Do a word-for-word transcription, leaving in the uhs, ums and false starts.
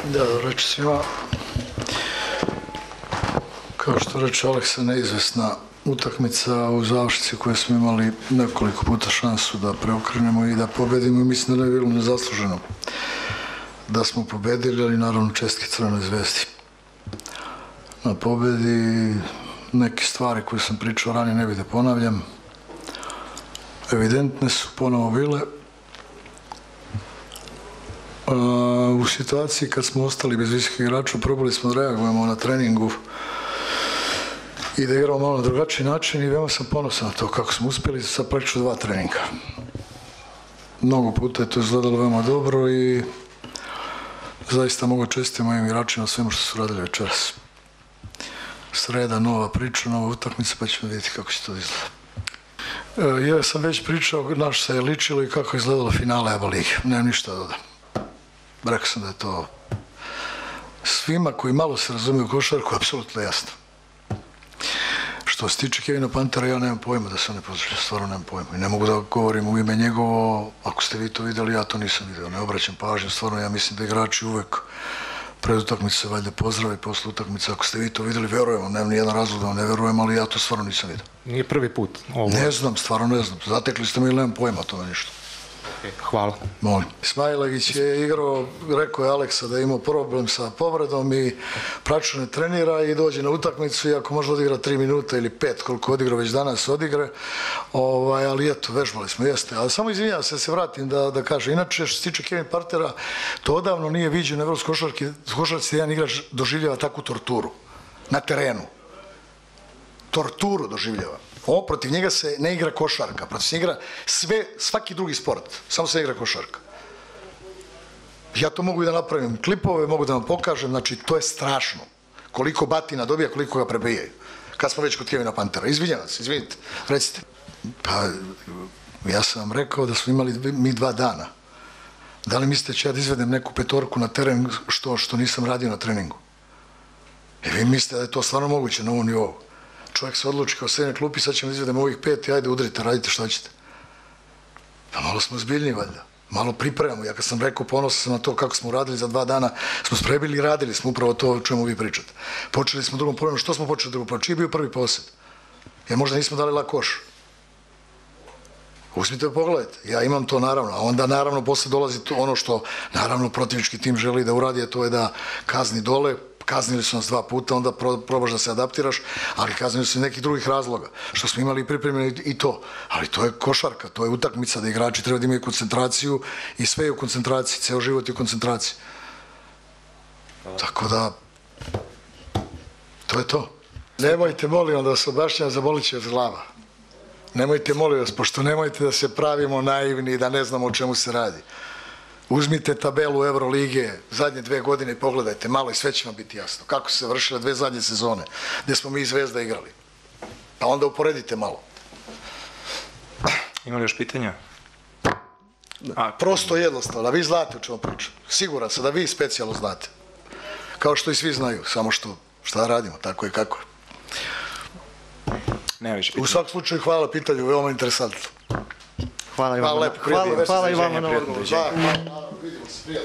Da, reći svima, kao što reče Aleksa, neizvesna utakmica u završnici koje smo imali nekoliko puta šansu da preokrenemo i da pobedimo i mislim da ne je bilo nezasluženo da smo pobedili, ali naravno čestitke Crvenoj zvezdi na pobedi. Neke stvari koje sam pričao ranije ne bih da ponavljam, evidentne su ponovo bile. U situaciji kad smo ostali bez visokih igrača, probali smo da reagujemo na treningu i da igramo malo na drugačiji način i veoma sam ponosan na to kako smo uspjeli sa praktično dva treninga. Mnogo puta je to izgledalo veoma dobro i zaista mogu čestiti mojim igračima na svemu što su radili večeras. Sreda, nova priča, nova utakmica, pa ćemo vidjeti kako će to izgleda. Ja sam već pričao naš se je ličilo i kako je izgledalo finale A B A lige. Nemam ništa da dodam. Rekao sam da je to svima koji malo se razumiju u košarku apsolutno jasno. Što se tiče Kevina Pantera, ja nemam pojma da se on ne pozdravlja, stvarno nemam pojma. I ne mogu da govorim u ime njegovo, ako ste vi to vidjeli, ja to nisam vidio, ne obraćam pažnju, stvarno ja mislim da igrači uvek pred utakmicu se valjda pozdrave i posle utakmice, ako ste vi to vidjeli, verujem, nemam nijedan razlog da vam ne verujem, ali ja to stvarno nisam vidio. Nije prvi put ovo? Ne znam, stvarno ne znam, zatekli ste mi ili nemam pojma o tome ništa. Hvala. Molim. Smajlagić je igrao, rekao je Aleksa da je imao problem sa povredom i praktično ne trenira i dođe na utakmicu i ako može odigra tri minuta ili pet, koliko odigra već danas odigre, ali eto, vežbali smo, jeste. Ali samo izvinjam se da se vratim da kažem. Inače, što se tiče Kevin Pantera, to odavno nije viđeno u evropskoj košarci da jedan igrač doživljava takvu torturu na terenu. Torturu doživljava. Ovo, protiv njega se ne igra košarka, protiv se igra sve, svaki drugi sport, samo se igra košarka. Ja to mogu i da napravim klipove, mogu da vam pokažem, znači to je strašno. Koliko batina dobija, koliko ga prebijaju. Kad smo već kod Kevina Pantera. Izvinjavam se, izvinite, recite. Pa, ja sam vam rekao da smo imali mi dva dana. Da li mislite će ja da izvedem neku petorku na teren što nisam radio na treningu? I vi mislite da je to stvarno moguće na ovom nivou? Čovjek se odluči kao sedne klupi, sad ćemo izvedemo ovih pet i ajde udrite, radite šta ćete. Pa malo smo zbiljni valjda, malo pripremamo. Ja kad sam rekao, ponosan sam na to kako smo radili za dva dana, smo spremili i radili smo upravo to o čemu vi pričate. Počeli smo drugom polovinom, što smo počeli drugom polovinom? Čiji je bio prvi posjed? Jer možda nismo dali lak koš. Uzmite, pogledajte, ja imam to naravno, a onda naravno posle dolazi ono što naravno protivnički tim želi da uradi, a to je da kazni dole. Kaznili su nas dva puta, onda probaš da se adaptiraš, ali kaznili su nekih drugih razloga, što smo imali pripremljeno i to. Ali to je košarka, to je utakmica da igrači treba da imaju koncentraciju i sve je u koncentraciji, ceo život je u koncentraciji. Tako da, to je to. Nemojte, molim da vas objašnjam, zabolit će vas glava. Nemojte, molim vas, pošto nemojte da se pravimo naivni i da ne znamo o čemu se radi. Uzmite tabelu Evrolige zadnje dve godine i pogledajte malo i sve će vam biti jasno. Kako su se vršile dve zadnje sezone gde smo mi i Zvezda igrali. Pa onda uporedite malo. Ima li još pitanja? Prosto jednostavno, vi znate o čemu pričam. Siguran sam da vi specijalno znate. Kao što i svi znaju, samo što šta radimo, tako je kako je. Nema više pitanja. U svakom slučaju hvala pitanju, veoma interesantno. Hvala i vama na odgovoru.